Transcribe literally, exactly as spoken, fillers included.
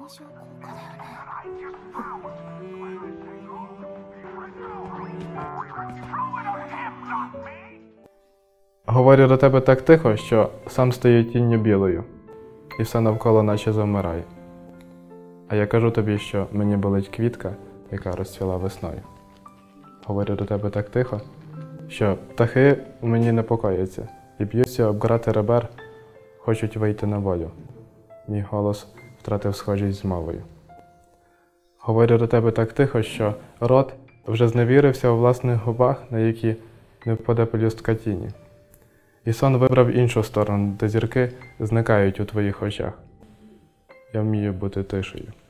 Говорю до тебе так тихо, що сам стаю тінню білою, і все навколо наче завмирає. А я кажу тобі, що мені болить квітка, яка розцвіла весною. Говорю до тебе так тихо, що птахи у мені непокояться і б'ються об грати ребер, хочуть вийти на волю. Мій голос втратив схожість з мовою. Говорю до тебе так тихо, що рот вже зневірився у власних губах, на які не впаде пелюстка тіні. І сон вибрав іншу сторону, де зірки зникають у твоїх очах. Я вмію бути тишею.